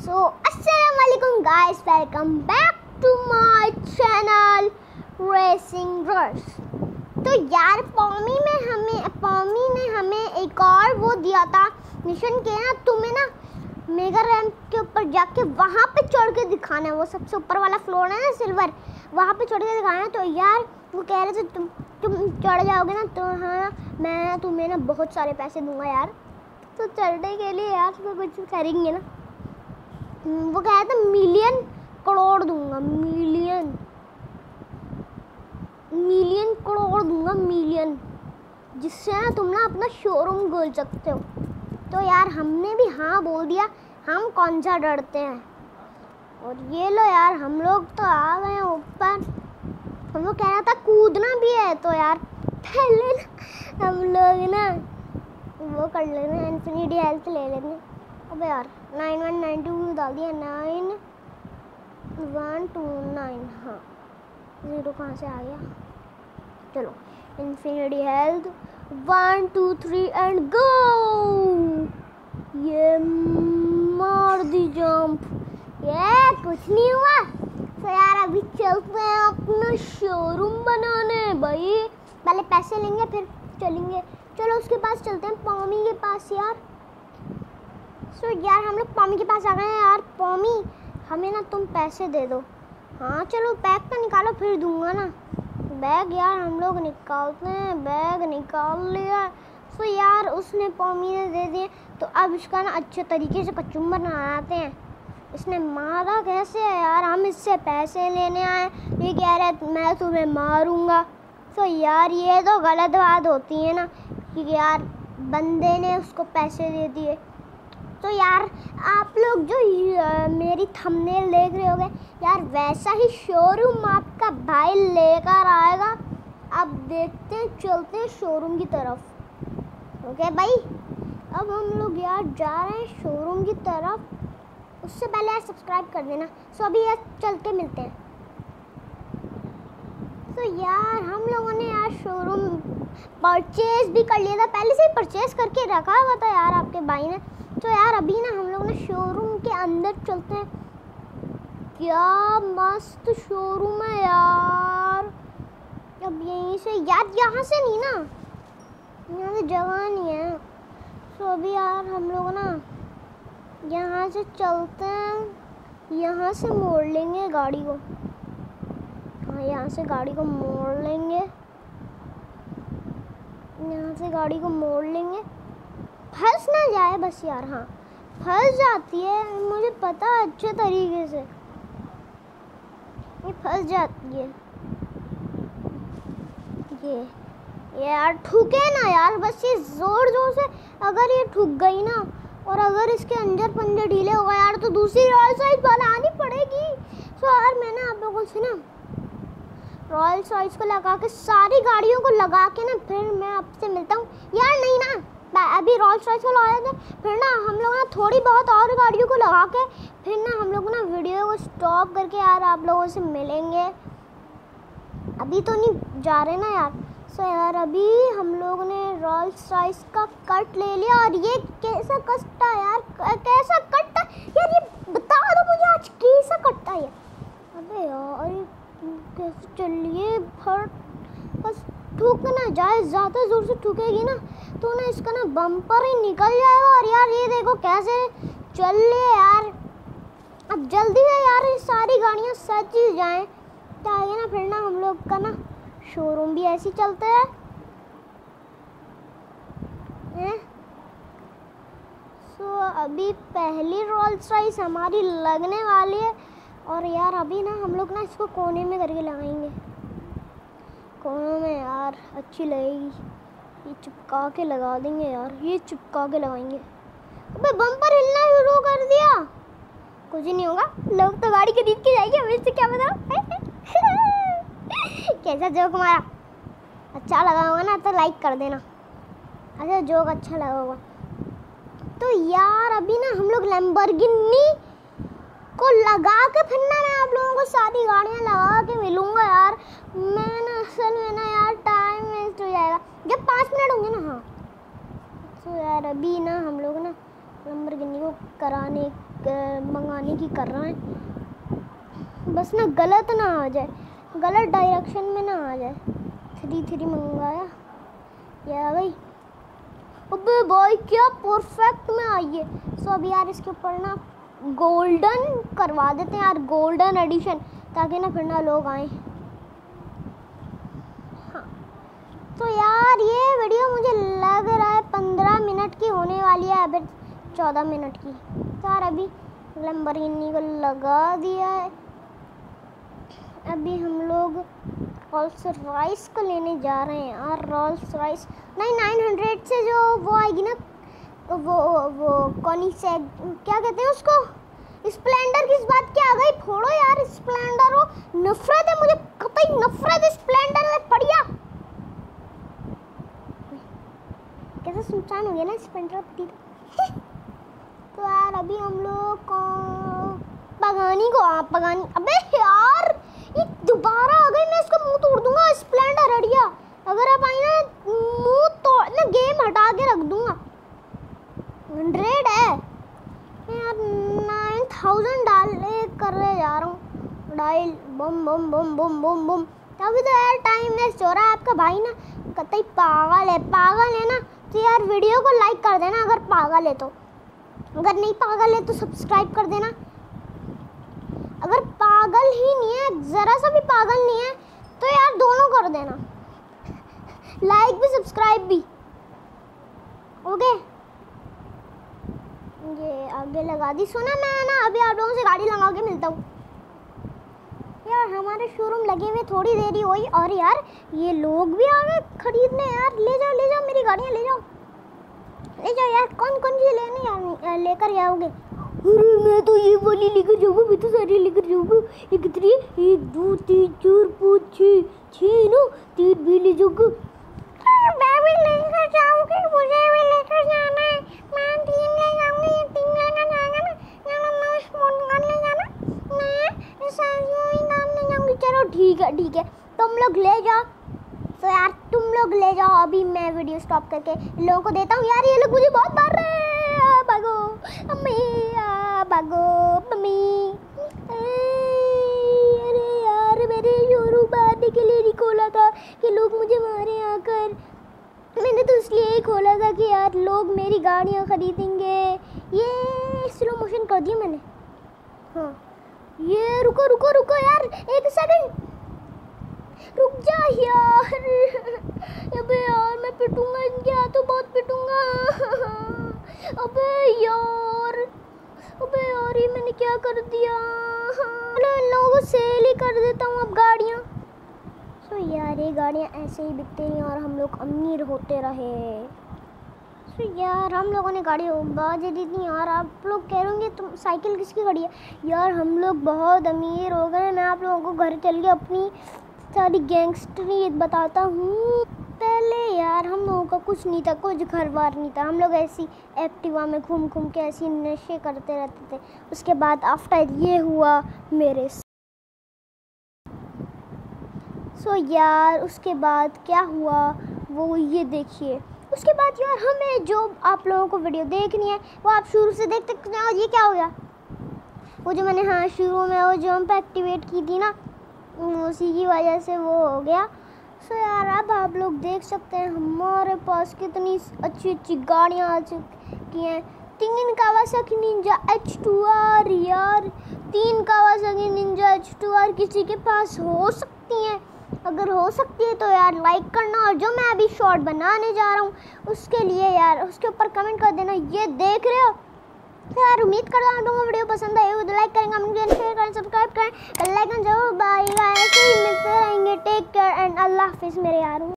सो अस्सलाम वालेकुम guys, welcome back to my channel racing rush. तो यार पौमी ने हमें एक और वो दिया था मिशन के ना, तुम्हें ना मेगा रैंप के ऊपर जाके वहाँ पे चढ़ के दिखाना है। वो सबसे ऊपर वाला फ्लोर है ना सिल्वर, वहाँ पे चढ़ के दिखाना है। तो यार वो कह रहे थे तुम चढ़ जाओगे ना तो हाँ मैं तुम्हें ना बहुत सारे पैसे दूंगा यार। तो चढ़ने के लिए यार तो कुछ करेंगे ना। वो कह रहे थे मिलियन करोड़ दूंगा, मिलियन करोड़ दूंगा, मिलियन, जिससे ना तुम ना अपना शोरूम खोल सकते हो। तो यार हमने भी हाँ बोल दिया, हम कौन सा डरते हैं। और ये लो यार हम लोग तो आ गए ऊपर। हम लोग कह रहा था कूदना भी है तो यार पहले ना हम लोग ना वो कर लेंगे, इन्फिनिटी हेल्थ ले लेंगे। अबे यार 9192 डाल दिया, 9129। हाँ 0 कहाँ से आ गया। चलो इन्फिनिटी हेल्थ 1 2 3 एंड गो। ये मार दी जंप, ये कुछ नहीं हुआ। तो यार अभी चलते हैं अपना शोरूम बनाने। भाई पहले पैसे लेंगे फिर चलेंगे। चलो उसके पास चलते हैं, पौमी के पास यार। सो यार हम लोग पौमी के पास आ गए हैं। यार पौमी हमें ना तुम पैसे दे दो। हाँ चलो बैग तो निकालो फिर दूंगा ना। बैग यार हम लोग निकालते हैं, बैग निकाल लिया। सो यार उसने पौमी ने दे दिए। तो अब इसका ना अच्छे तरीके से कचुम्बर बनाते हैं। इसने मारा कैसे है यार, हम इससे पैसे लेने आए, ये कह रहे मैं तुम्हें मारूंगा। तो यार ये तो गलत बात होती है ना कि यार बंदे ने उसको पैसे दे दिए। तो यार आप लोग जो मेरी थंबनेल देख रहे होगे यार, वैसा ही शोरूम आपका भाई लेकर आएगा। अब देखते हैं, चलते हैं शोरूम की तरफ। ओके भाई अब हम लोग यार जा रहे हैं शोरूम की तरफ। उससे पहले यार सब्सक्राइब कर देना। सो अभी यार चल के मिलते हैं। तो यार हम लोगों ने यार शोरूम परचेज भी कर लिया था, पहले से ही परचेज करके रखा हुआ था यार आपके भाई ने। तो यार अभी ना हम लोग ना शोरूम के अंदर चलते हैं। क्या मस्त शोरूम है यार। अब यहीं से यार, यहाँ से नहीं ना, यहाँ से जगह नहीं है। तो अभी यार हम लोग ना यहाँ से चलते हैं, यहाँ से मोड़ लेंगे गाड़ी को। हाँ यहाँ से गाड़ी को मोड़ लेंगे, यहाँ से गाड़ी को मोड़ लेंगे। फंस ना जाए बस यार। हाँ फंस जाती है, मुझे पता है अच्छे तरीके से ये फंस जाती है। ये यार ठुके ना यार, बस ये जोर जोर से अगर ये ठुक गई ना, और अगर इसके अंदर पंजे ढीले हो गए यार तो दूसरी रॉयल रॉयस बनानी पड़ेगी। तो यार मैंने आप लोगों से ना रॉयल रॉयस को लगा के, सारी गाड़ियों को लगा के ना फिर मैं आपसे मिलता हूँ यार। नहीं ना अभी रॉयल रॉयस को लगाए थे, फिर ना हम लोग ना थोड़ी बहुत और गाड़ियों को लगा के फिर ना हम लोग ना वीडियो को स्टॉप करके यार आप लोगों से मिलेंगे। अभी तो नहीं जा रहे ना यार। सो यार अभी हम लोग ने रॉयल रॉयस का कट ले लिया। और ये कैसा कटता है यार, कैसा कटता यार, ये बता दो मुझे आज कैसा कटता है। अबे यार कैसे चलिए, फट बस ठुक ना जाए, ज़्यादा ज़ोर से ठुकेगी ना तो ना इसका ना बम्पर ही निकल जाएगा। और यार ये देखो कैसे चल रही है यार। अब जल्दी है यार, ये सारी गाड़ियाँ सज ही जाएँ ताकि ना फिर ना हम लोग का ना शोरूम भी ऐसे ही चलता है। सो अभी पहली रोल्स रॉयस हमारी लगने वाली है। और यार अभी ना हम लोग ना इसको कोने में करके लगाएंगे, कोने में यार अच्छी लगेगी। ये चिपका के लगा देंगे यार, ये चिपका के लगाएंगे। अबे बम्पर हिलना शुरू कर दिया। कुछ नहीं होगा, लोग तो गाड़ी खरीद के जाएंगे, हमें इससे क्या बताओ। कैसा जोक मारा, अच्छा लगा होगा ना तो लाइक कर देना। अच्छा जोक अच्छा लगा होगा। तो यार अभी ना हम लोग लैम्बोर्गिनी को लगा के फिर ना मैं आप लोगों को सारी गाड़ियाँ लगा के मिलूँगा यार। मैं ना असल में ना यार टाइम वेस्ट हो जाएगा जब 5 मिनट होंगे ना। हाँ तो यार अभी ना हम लोग ना लैम्बोर्गिनी को कराने मंगाने की कर रहे हैं, बस ना गलत ना आ जाए, गलत डायरेक्शन में ना आ जाए। 3 मंगाया या भाई, अबे भाई क्या परफेक्ट में आई है। सो अब यार इसके ऊपर ना गोल्डन करवा देते हैं यार, गोल्डन एडिशन, ताकि ना फिर ना लोग आए। हाँ तो यार ये वीडियो मुझे लग रहा है 15 मिनट की होने वाली है, अभी 14 मिनट की। तो यार अभी लैम्बोर्गिनी को लगा दिया है, अभी हम लोग रोल्स रॉयस को लेने जा रहे हैं यार। रोल्स रॉयस नहीं, 900 से जो वो आएगी ना, वो कौन से क्या कहते हैं उसको, स्प्लेंडर। किस बात की आ गई, छोड़ो यार स्प्लेंडर, हो नफरत है मुझे, कतई नफरत है स्प्लेंडर से। बढ़िया कैसे सुनसान हो गया ना स्प्लेंडर। तो यार अभी हम लोग को पगानी को पगानी, अबे यार ये दोबारा आ गई, मैं इसका मुंह तोड़ दूंगा। स्प्लेंडर हटिया, अगर आप आई ना मुंह तोड़ ना, गेम हटा के रख दूंगा। 100 है यार, 9000 डाले कर रहे जा रहा हूँ, डायल बम बम बम बम बम बम। तभी तो यार टाइम वेस्ट हो रहा है। आपका भाई ना कतई पागल है ना, तो यार वीडियो को लाइक कर देना अगर पागल है तो, अगर नहीं पागल है तो सब्सक्राइब कर देना। अगर पागल ही नहीं है, ज़रा सा भी पागल नहीं है, तो यार दोनों कर देना, लाइक भी सब्सक्राइब भी। ओके ये आगे लगा दी। सुना मैं ना अभी आप लोगों से गाड़ी लगा के मिलता हूँ। यार हमारे शोरूम लगे हुए थोड़ी देरी हुई, और यार ये लोग भी आ गए खरीदने। यार ले जाओ मेरी गाड़ियाँ ले जाओ यार। कौन सी लेने लेकर आओगे? अरे मैं तो ये वाली लेकर जाऊँगा, मैं तो सारी लेकर जाऊँगा। ये कितनी है? 1 2 3 4 5 6 ना, 3 भी ले जाऊँगा। मैं भी लेकर जाऊँगी, मुझे भी लेकर जाना है। मैं 3 ले जाऊँगी, ये 3 लेकर जाएगा ना, मैं स्पोर्ट कार ले जाना, मैं सारी कार ले जाऊँगी। चलो ठीक है, तुम लोग ले जाओ। तो यार तुम लोग ले जाओ, अभी मैं वीडियो स्टॉप करके इन लोगों को देता हूँ। यार ये लोग मुझे बहुत मार रहे हैं, भागो अम्मी, भागो मम्मी। अरे यार मैंने शोरूम मारने के लिए नहीं खोला था कि लोग मुझे मारे आकर, मैंने तो इसलिए ही खोला था कि यार लोग मेरी गाड़ियाँ खरीदेंगे। ये स्लो मोशन कर दिया मैंने। हाँ ये रुको यार, 1 सेकंड रुक जा यार। अबे यार मैं पिटूंगा इनके हाथों, बहुत पिटूंगा। अबे यार ये मैंने क्या कर दिया। चलो इन लोगों को सेल ही कर देता हूँ अब गाड़ियाँ। सो यार ये गाड़ियाँ ऐसे ही बिकते हैं और हम लोग अमीर होते रहे। सो यार हम लोगों ने गाड़ी बात दी थी यार। आप लोग कह रहे तुम साइकिल किसकी गाड़ी है? यार हम लोग बहुत अमीर हो गए। मैं आप लोगों को घर चल के अपनी सारी गैंगस्टरी बताता हूँ। पहले यार हम लोगों का कुछ नहीं था, कुछ घर बार नहीं था। हम लोग ऐसी एक्टिवा में घूम के ऐसी नशे करते रहते थे। उसके बाद आफ्टर ये हुआ मेरे सो यार उसके बाद क्या हुआ वो ये देखिए। उसके बाद यार हमें जो आप लोगों को वीडियो देखनी है वो आप शुरू से देख सकते हैं। और ये क्या हो गया, वो जो मैंने हाँ शुरू में वो जंप एक्टिवेट की थी ना, उसी की वजह से वो हो गया। सो यार अब आप लोग देख सकते हैं हमारे पास कितनी अच्छी गाड़ियाँ आ चुकी हैं। 3 कावासाकी निंजा H2R यार, 3 कावासाकी निंजा H2R किसी के पास हो सकती हैं। अगर हो सकती है तो यार लाइक करना, और जो मैं अभी शॉर्ट बनाने जा रहा हूँ उसके लिए यार उसके ऊपर कमेंट कर देना ये देख रहे हो। तो यार उम्मीद करता हूँ आप लोगों को वीडियो पसंद आए तो लाइक करें, कमेंट करें, शेयर करें, सब्सक्राइब करें, बेल आइकन जरूर दबाइएगा। ऐसे ही मिलते रहेंगे। टेक केयर एंड अल्लाह हाफिज़ मेरे यारों।